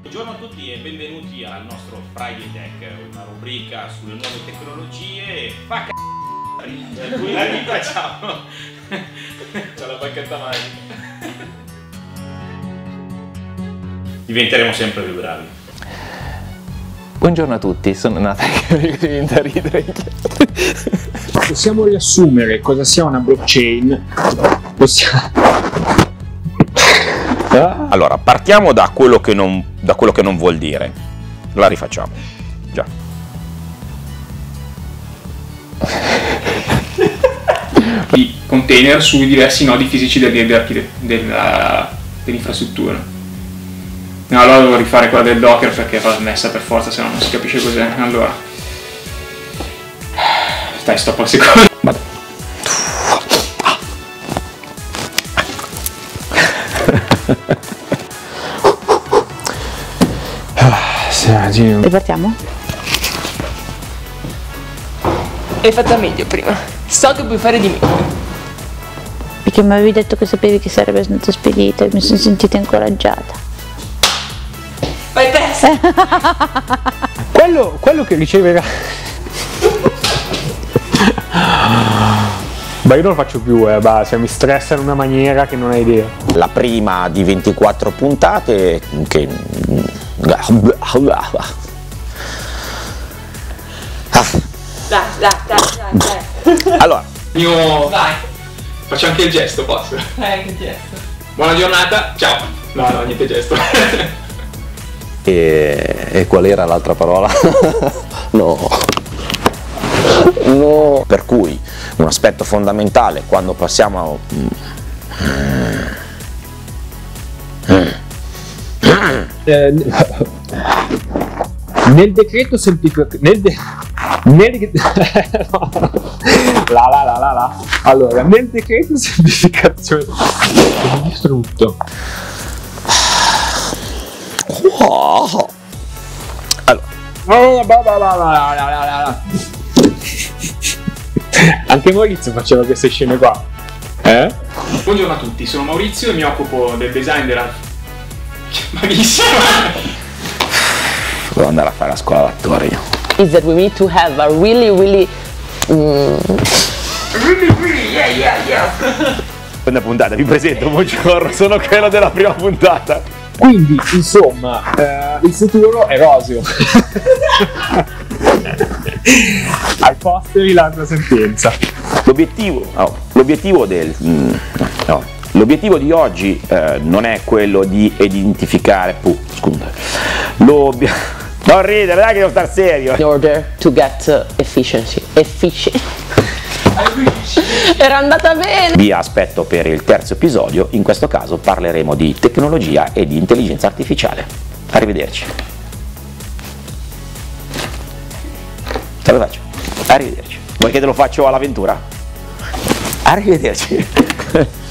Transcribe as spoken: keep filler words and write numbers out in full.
Buongiorno a tutti e benvenuti al nostro Friday Tech, una rubrica sulle nuove tecnologie. Fa c***o! Qui la rifacciamo! C'è la bacchetta magica! Diventeremo sempre più bravi. Buongiorno a tutti, sono Nata che diventa ridere. Possiamo riassumere cosa sia una blockchain? Possiamo... Allora, partiamo da quello che non, da quello che non vuol dire. La rifacciamo. Già. I container sui diversi nodi fisici dell'infrastruttura. No, allora devo rifare quella del Docker perché va messa per forza, se no non si capisce cos'è. Allora. Dai, stop al secondo. Vado. Ripartiamo? Hai fatta meglio prima. So che puoi fare di meglio. Perché mi avevi detto che sapevi che sarebbe stato spedito e mi sono sentita incoraggiata. Vai persa! quello, quello che riceverà... Ma io non lo faccio più, eh, bah, cioè, mi stressa in una maniera che non hai idea. La prima di ventiquattro puntate che... Dai, dai, dai, dai. Allora, Io... Vai. Faccio anche il gesto, posso? Vai, che gesto. Buona giornata, ciao! No, no, niente gesto. E, e qual era l'altra parola? No. No. per cui un aspetto fondamentale quando passiamo a... Eh, nel decreto semplificazione nel, de nel no. la, la, la, la, la. Allora, nel decreto semplificazione è distrutto. Allora, anche Maurizio faceva queste scene qua, eh? Buongiorno a tutti, sono Maurizio e mi occupo del design della... Malissimo! devo andare a fare la scuola d'attori. Is that we need to have a really, really... Mm, really, really, yeah, yeah, yeah. Seconda puntata, vi presento, buongiorno, sono quello della prima puntata. Quindi, insomma, eh, il futuro è roseo. Al posteri l'altra sentenza. L'obiettivo, oh, l'obiettivo del... Mm, no, l'obiettivo di oggi eh, non è quello di identificare... Puh, scusa. L'obiettivo... Non ridere, dai che devo star serio. In order to get uh, efficiency. Efficiency. Era andata bene! Vi aspetto per il terzo episodio, in questo caso parleremo di tecnologia e di intelligenza artificiale. Arrivederci. Te lo faccio. Arrivederci. Vuoi che te lo faccio all'avventura? Arrivederci.